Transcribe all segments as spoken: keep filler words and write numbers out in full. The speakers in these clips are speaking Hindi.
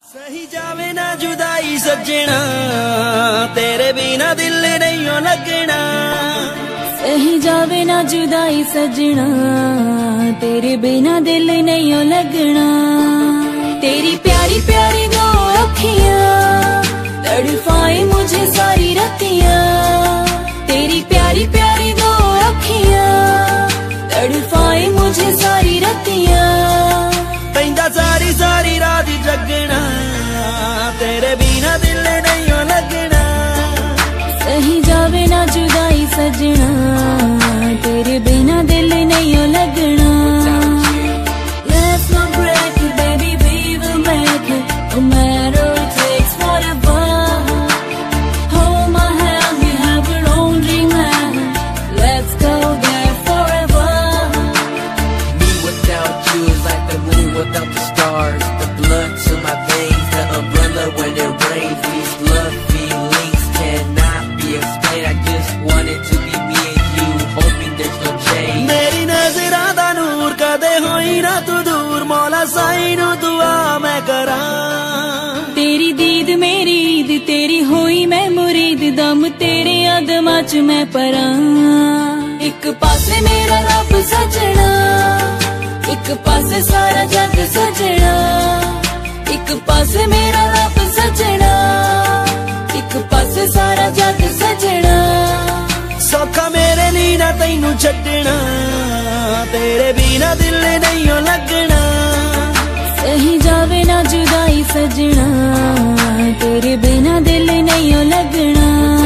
सही जावे ना जुदाई सजना, तेरे बिना दिल नहीं लगना। सही जावे ना जुदाई सजना, तेरे बिना दिल नहीं लगना। तेरी प्यारी प्यारी दो अखियां तड़पाए मुझे सारी रतियां। तेरी प्यारी प्यारी दो अखियां तड़पाए मुझे सारी रतियां। पैंदा सारी सारी रात जगना, तेरे बिना दिल नहीं लगना। सही जावे ना जुदाई सजना, तेरे बिना दिल नहीं लगना। Let's not break it, baby, we will make it, no matter it takes whatever. Hold my hand, we have our own dreamland. Let's go there forever. Me without you is like the moon without the stars. The blood to my veins, the umbrella when it rains. These love feelings cannot be explained. I just wanted to be me and you, hoping there's no change. मेरी नज़रां दा नूर कदे होई ना तू दूर, मौला साईं नू दुआ मैं करा। तेरी दीद मेरी ईद, तेरी होई मैं मुरीद, दम तेरे अदमां च मैं परा। एक पासे मेरा रब सजना, एक पासे सारा जग सजना। एक पासे मेरा रब सजना, एक पासे सारा जग सजना। सौखा मेरे लिए ना तैनू छड्डना, तेरे बिना दिल नहीं लगना। सही जावे ना जुदाई सजना, तेरे बिना दिल नहीं लगना।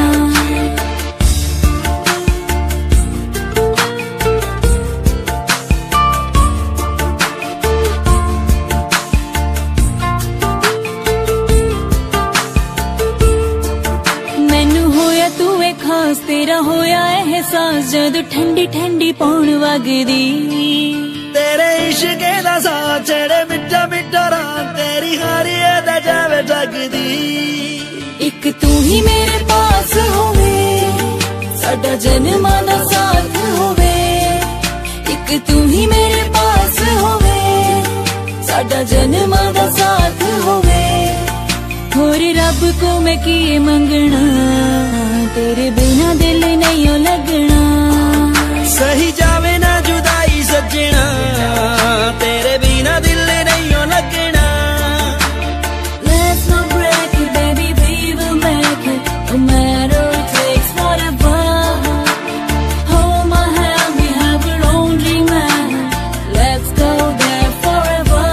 मैनू होया तू वे खास, तेरा होया एहसास जद ठंडी ठंडी पौन वगदी। तेरे इश्के दा साथ चढ़े मिठा मिठा रात, तेरी हारी दा जावे जगदी। एक तू ही मेरे पास होवे, साडा जन्मां दा साथ होवे। एक तू ही मेरे पास होवे, साडा जन्मां दा साथ होवे। होर रब को मैं किए मंगना, तेरे बिना दिल नहीं लगना। सही जावे ना जुदाई सजना, तेरे बिना दिल नहीं लगना। Let's not break it, baby, we will make it, no matter it takes whatever. Hold my hand, we have our own dreamland. Let's go there forever.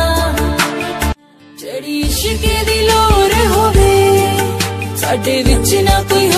जड़ी इश्क दी लोर होवे, साडे विच ना कोई